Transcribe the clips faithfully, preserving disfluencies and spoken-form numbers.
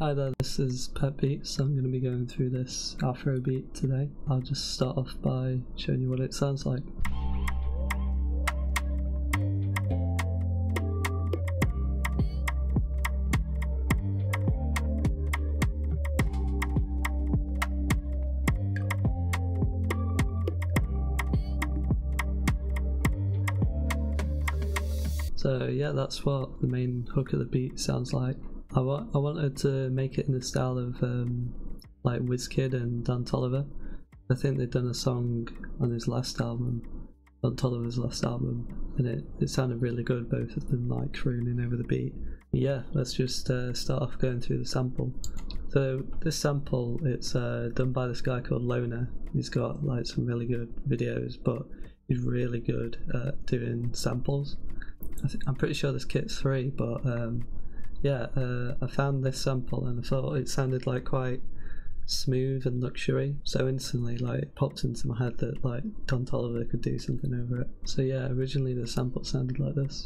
Hi there, this is Pet Beats. I'm going to be going through this Afrobeat today. I'll just start off by showing you what it sounds like. So yeah, that's what the main hook of the beat sounds like. I, wa I wanted to make it in the style of um, like WIZKID and TOLIVER. I think they'd done a song on his last album, on TOLIVER's last album, and it, it sounded really good, both of them like crooning over the beat. Yeah, let's just uh, start off going through the sample. So this sample, it's uh, done by this guy called Loner. He's got like some really good videos, but he's really good at doing samples. I th I'm pretty sure this kit's free, but um, yeah, uh, I found this sample and I thought it sounded like quite smooth and luxury, so instantly like it popped into my head that like TOLIVER could do something over it. So yeah, originally the sample sounded like this.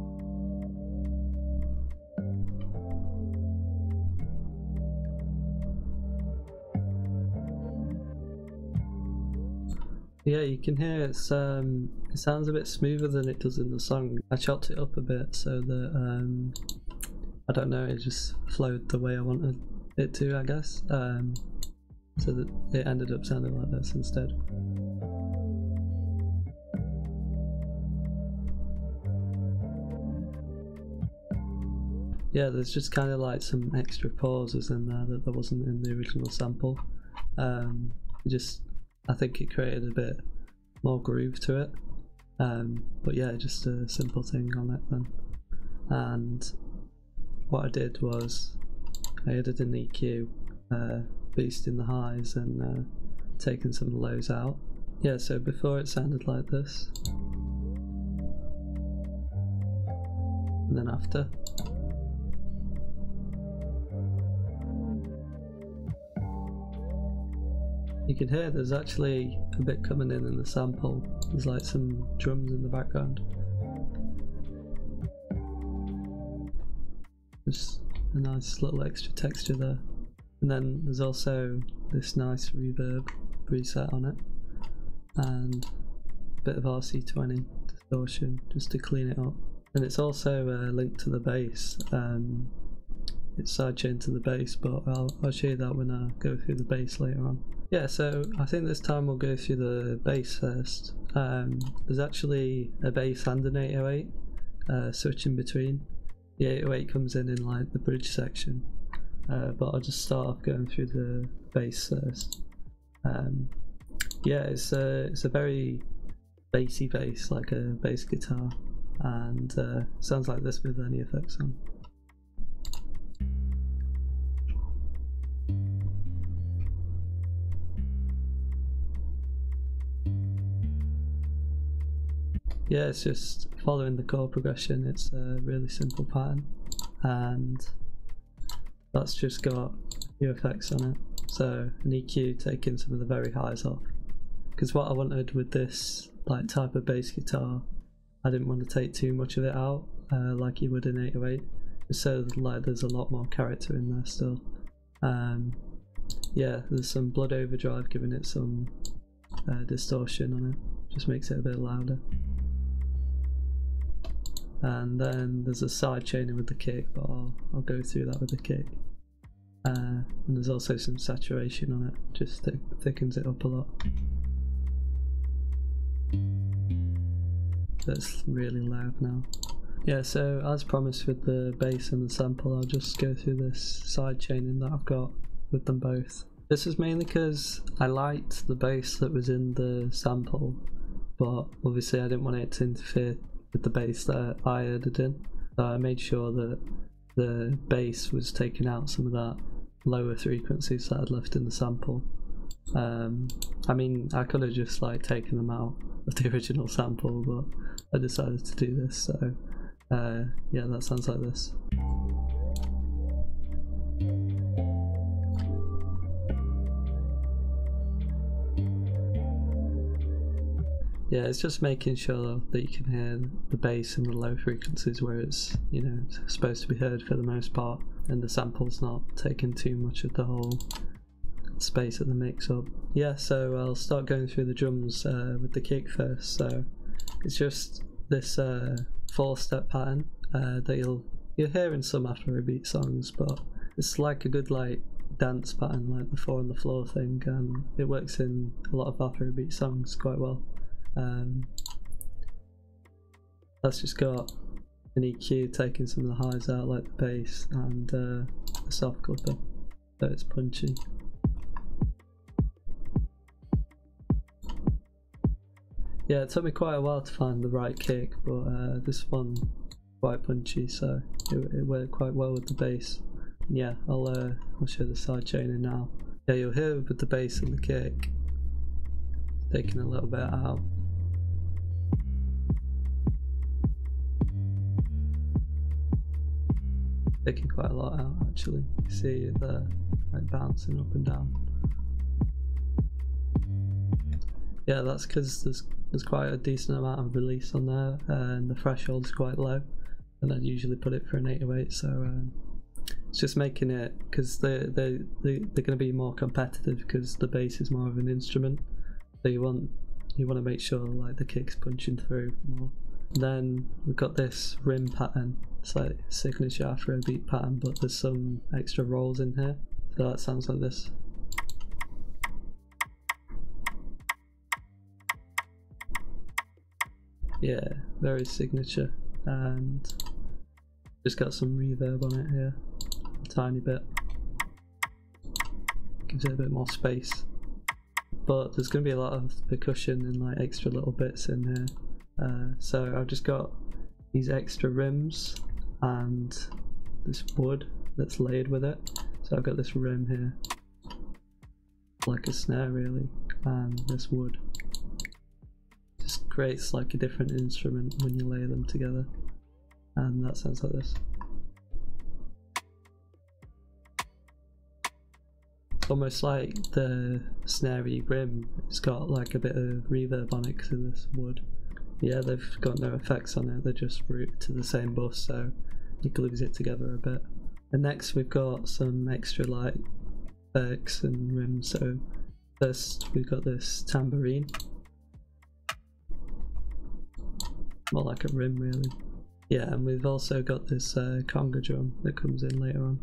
Yeah, you can hear it's um, it sounds a bit smoother than it does in the song. I chopped it up a bit so that um, I don't know, it just flowed the way I wanted it to, I guess. Um, so that it ended up sounding like this instead. Yeah, there's just kind of like some extra pauses in there that there wasn't in the original sample. Um, it just, I think it created a bit more groove to it. Um, but yeah, just a simple thing on it then. And what I did was I added an E Q, uh, boosting the highs and uh, taking some of the lows out. Yeah, so before it sounded like this, and then after. You can hear there's actually a bit coming in in the sample. There's like some drums in the background. Just a nice little extra texture there. And then there's also this nice reverb preset on it. And a bit of R C twenty distortion just to clean it up. And it's also uh, linked to the bass. Um, it's sidechained to the bass, but I'll, I'll show you that when I go through the bass later on. Yeah, so I think this time we'll go through the bass first. Um, there's actually a bass and an eight oh eight uh, switch in between. The eight oh eight comes in in like the bridge section, uh, but I'll just start off going through the bass first. Um, yeah, it's a, it's a very bassy bass, like a bass guitar, and uh, sounds like this with any effects on. Yeah, it's just following the chord progression. It's a really simple pattern, and that's just got a few effects on it. So an E Q taking some of the very highs off, because what I wanted with this like type of bass guitar, I didn't want to take too much of it out, uh, like you would in eight oh eight, just so like there's a lot more character in there still. Um, yeah, there's some blood overdrive giving it some uh, distortion on it, just makes it a bit louder. And then there's a side chaining with the kick, but I'll, I'll go through that with the kick. Uh, and there's also some saturation on it, just th thickens it up a lot. That's really loud now. Yeah, so as promised with the bass and the sample, I'll just go through this side chaining that I've got with them both. This is mainly because I liked the bass that was in the sample, but obviously I didn't want it to interfere with the bass that I added in. So I made sure that the bass was taking out some of that lower frequencies that I'd left in the sample. Um, I mean, I could have just like taken them out of the original sample, but I decided to do this, so uh, yeah, that sounds like this. Yeah, it's just making sure that you can hear the bass and the low frequencies where it's, you know, supposed to be heard for the most part. and the sample's not taking too much of the whole space of the mix up. Yeah, so I'll start going through the drums uh, with the kick first. So it's just this uh, four step pattern uh, that you'll you'll hear in some Afrobeat songs, but it's like a good like dance pattern, like the four on the floor thing, and it works in a lot of Afrobeat songs quite well. Um, that's just got an E Q taking some of the highs out like the bass, and uh, a soft clipper, so it's punchy. Yeah, it took me quite a while to find the right kick, but uh, this one quite punchy, so it, it worked quite well with the bass. Yeah, I'll uh, I'll show the side chaining now. Yeah, you'll hear with the bass and the kick taking a little bit out. Taking quite a lot out actually. You see it there, like bouncing up and down. Yeah, that's because there's there's quite a decent amount of release on there, and the threshold's quite low, and I'd usually put it for an eight oh eight, so um, it's just making it, because they they they they're going to be more competitive because the bass is more of an instrument, so you want you want to make sure like the kick's punching through more. Then we've got this rim pattern. It's like signature Afrobeat pattern, but there's some extra rolls in here, so that sounds like this. Yeah, very signature, and just got some reverb on it here, a tiny bit. Gives it a bit more space, but there's going to be a lot of percussion and like extra little bits in here. Uh, so I've just got these extra rims and this wood that's laid with it. So I've got this rim here, like a snare really, and this wood. Just creates like a different instrument when you lay them together, and that sounds like this. It's almost like the snarey rim, it's got like a bit of reverb on it because of this wood. Yeah, they've got no effects on it, they're just routed to the same bus, so it glues it together a bit. And next we've got some extra like effects and rims. So first we've got this tambourine, more like a rim really. Yeah, and we've also got this uh, conga drum that comes in later on.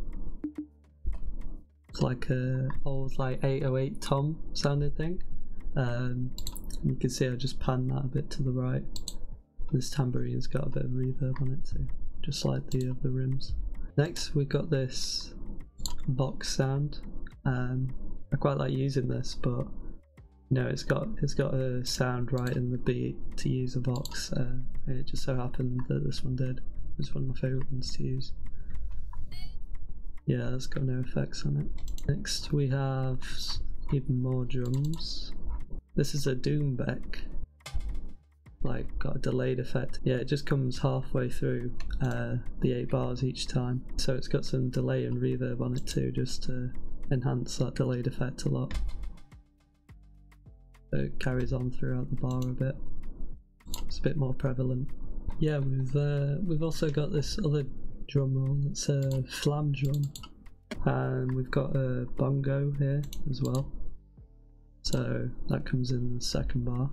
It's like a old like eight oh eight tom sounding thing. Um, you can see I just panned that a bit to the right. This tambourine's got a bit of reverb on it too, just like the other rims. Next we've got this box sound. Um, I quite like using this, but you know, it's got it's got a sound right in the beat to use a box. Uh, and it just so happened that this one did. It's one of my favourite ones to use. Yeah, it's got no effects on it. Next we have even more drums. This is a doom beck, like got a delayed effect. Yeah, it just comes halfway through uh, the eight bars each time, so it's got some delay and reverb on it too, just to enhance that delayed effect a lot. So it carries on throughout the bar a bit. It's a bit more prevalent. Yeah, we've uh, we've also got this other drum roll. It's a flam drum, and we've got a bongo here as well. So that comes in the second bar.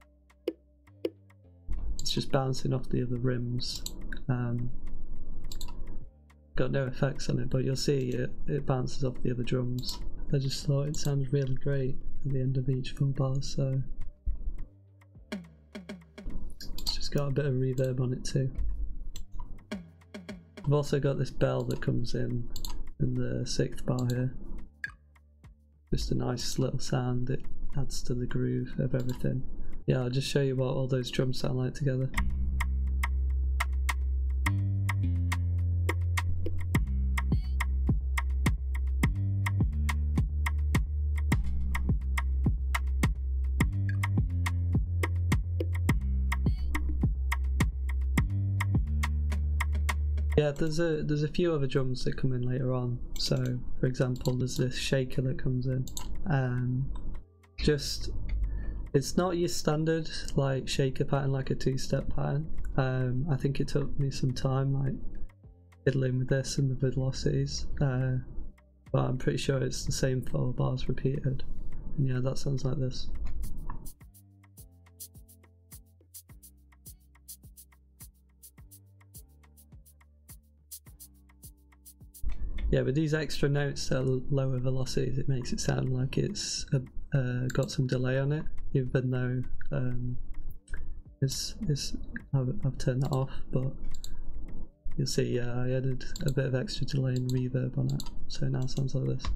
It's just bouncing off the other rims. Um, got no effects on it, but you'll see it, it bounces off the other drums. I just thought it sounded really great at the end of each full bar, so it's just got a bit of reverb on it too. I've also got this bell that comes in in the sixth bar here. Just a nice little sound, it adds to the groove of everything. Yeah, I'll just show you what all those drums sound like together. Yeah, there's a there's a few other drums that come in later on. So, for example, there's this shaker that comes in. Um, just, it's not your standard like shaker pattern, like a two-step pattern. Um, I think it took me some time, like fiddling with this and the velocities, uh, but I'm pretty sure it's the same four bars repeated. And yeah, that sounds like this. Yeah, with these extra notes at lower velocities, it makes it sound like it's uh, uh, got some delay on it, even though um, it's, it's I've, I've turned that off. But you'll see, yeah, I added a bit of extra delay and reverb on it, so it now sounds like this.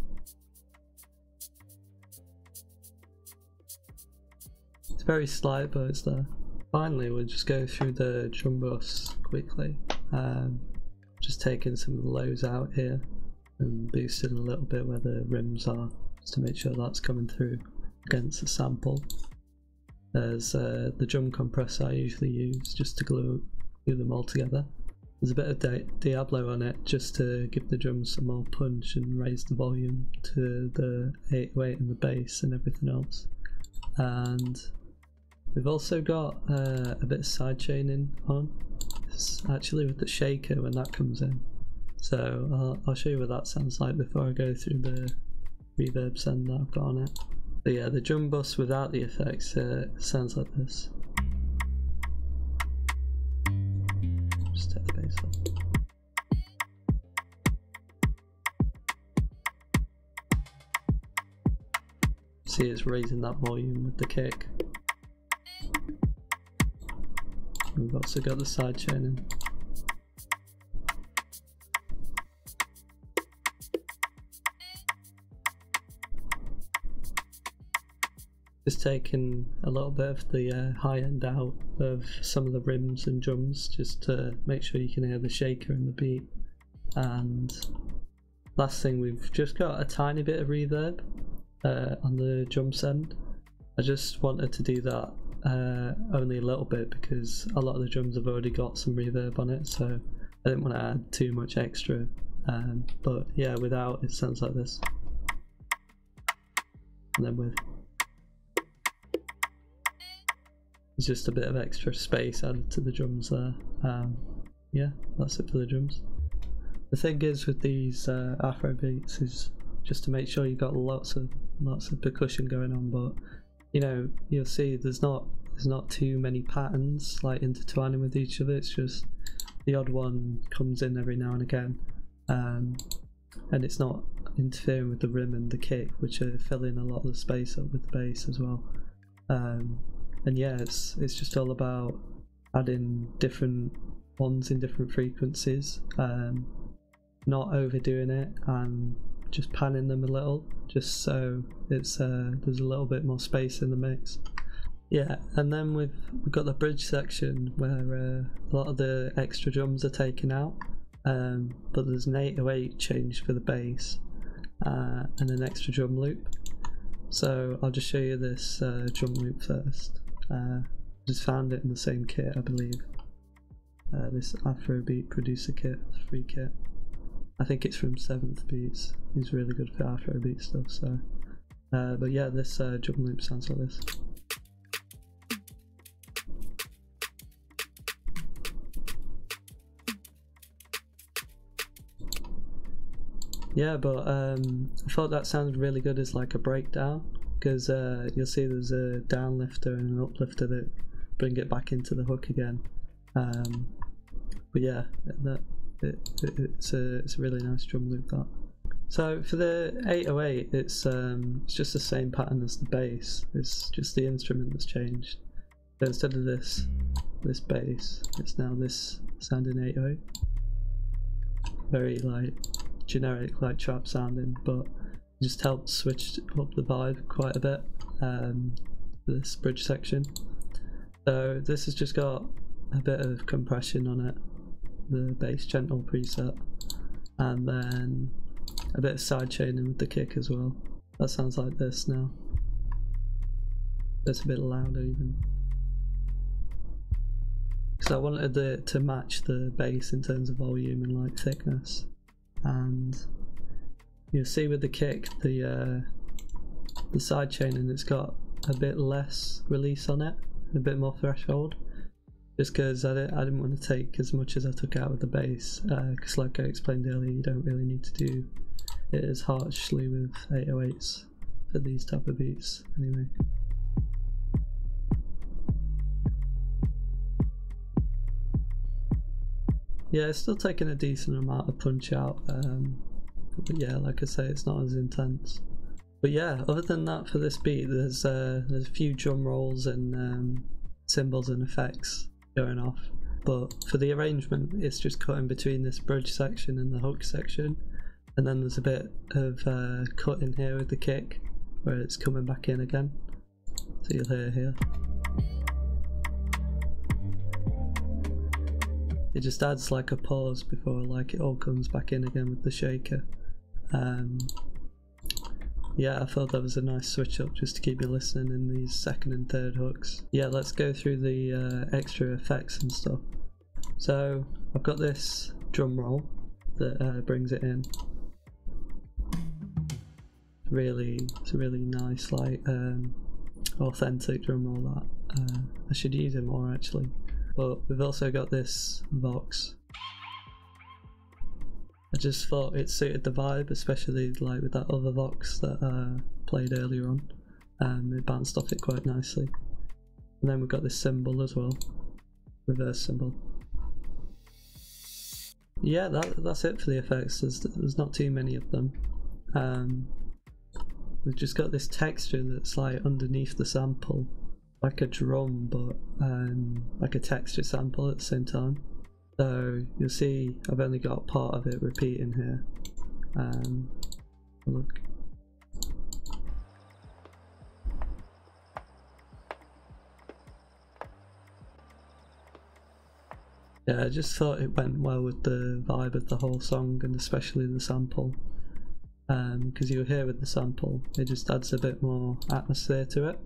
It's very slight, but it's there. Finally, we'll just go through the drum bus quickly. Um, just taking some of the lows out here and boosting a little bit where the rims are, just to make sure that's coming through against the sample. There's uh, the drum compressor I usually use just to glue, glue them all together. There's a bit of Di Diablo on it just to give the drums some more punch and raise the volume to the eight oh eight and the bass and everything else. And we've also got uh, a bit of side chaining on. It's actually with the shaker when that comes in. So I'll, I'll show you what that sounds like before I go through the reverb send that I've got on it. But yeah, the drum bus without the effects uh, sounds like this. Just take the bass off. See, it's raising that volume with the kick. We've also got the side chaining. Just taking a little bit of the uh, high end out of some of the rims and drums just to make sure you can hear the shaker and the beat. And last thing, we've just got a tiny bit of reverb uh, on the drum send. I just wanted to do that uh, only a little bit because a lot of the drums have already got some reverb on it, so I didn't want to add too much extra. Um, but yeah, without, it sounds like this. And then with, there's just a bit of extra space added to the drums there. Um, yeah, that's it for the drums. The thing is with these uh, Afrobeats is just to make sure you've got lots of lots of percussion going on, but you know, you'll see there's not there's not too many patterns like intertwining with each other. It's just the odd one comes in every now and again, um, and it's not interfering with the rim and the kick, which are filling a lot of the space up with the bass as well. Um, and yeah, it's it's just all about adding different ones in different frequencies, um, not overdoing it, and just panning them a little, just so it's uh, there's a little bit more space in the mix. Yeah, and then we've we've got the bridge section where uh, a lot of the extra drums are taken out, um, but there's an eight oh eight change for the bass uh, and an extra drum loop. So I'll just show you this uh, drum loop first. Uh, just found it in the same kit, I believe. Uh, this Afrobeat producer kit, free kit. I think it's from Seventh Beats. He's really good for Afrobeat stuff. So, uh, but yeah, this uh, drum loop sounds like this. Yeah, but um, I thought that sounded really good as like a breakdown, because uh, you'll see there's a downlifter and an uplifter that bring it back into the hook again. Um, but yeah, that it, it, it's a it's a really nice drum loop that. So for the eight oh eight, it's um, it's just the same pattern as the bass. It's just the instrument that's changed. So instead of this this bass, it's now this sounding eight oh eight. Very like generic, like trap sounding, but it just helps switch up the vibe quite a bit. Um, this bridge section. So this has just got a bit of compression on it, the bass gentle preset, and then a bit of side chaining with the kick as well. That sounds like this now. It's a bit louder even. Because I wanted it to match the bass in terms of volume and like thickness. And you'll see with the kick, the uh, the side chaining, it's got a bit less release on it, and a bit more threshold. just because I didn't, I didn't want to take as much as I took out of the bass, because uh, like I explained earlier, you don't really need to do it as harshly with eight oh eights for these type of beats anyway. Yeah, it's still taking a decent amount of punch out, um, but yeah, like I say, it's not as intense. But yeah, other than that for this beat, there's uh, there's a few drum rolls and um, cymbals and effects going off. But for the arrangement, it's just cutting between this bridge section and the hook section, and then there's a bit of uh, cut in here with the kick where it's coming back in again. So you'll hear here. It just adds like a pause before like it all comes back in again with the shaker. Um, yeah, I thought that was a nice switch up just to keep you listening in these second and third hooks. Yeah, let's go through the uh, extra effects and stuff. So I've got this drum roll that uh, brings it in. Really, it's a really nice, like um, authentic drum roll that uh, I should use it more actually. But we've also got this Vox. I just thought it suited the vibe, especially like with that other Vox that I uh, played earlier on. Um, it bounced off it quite nicely. And then we've got this cymbal as well, reverse cymbal. Yeah, that, that's it for the effects. There's, there's not too many of them. Um, we've just got this texture that's like underneath the sample, like a drum, but um, like a texture sample at the same time. So you'll see I've only got part of it repeating here. Um, look. Yeah, I just thought it went well with the vibe of the whole song and especially the sample. Because um, you were here with the sample, it just adds a bit more atmosphere to it.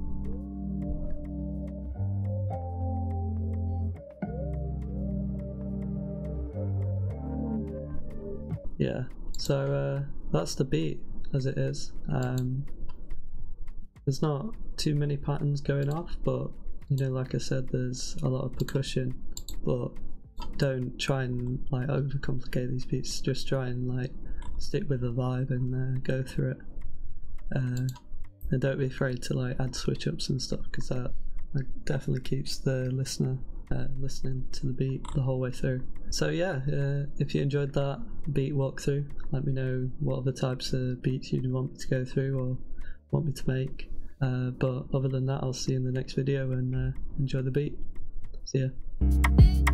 Yeah, so uh, that's the beat as it is. Um, there's not too many patterns going off, but you know, like I said, there's a lot of percussion, but don't try and like overcomplicate these beats, just try and like stick with the vibe and uh, go through it. Uh, and don't be afraid to like add switch ups and stuff, because that, that definitely keeps the listener Uh, listening to the beat the whole way through. So yeah, uh, if you enjoyed that beat walkthrough, let me know what other types of beats you'd want me to go through or want me to make. Uh, but other than that, I'll see you in the next video, and uh, enjoy the beat. See ya.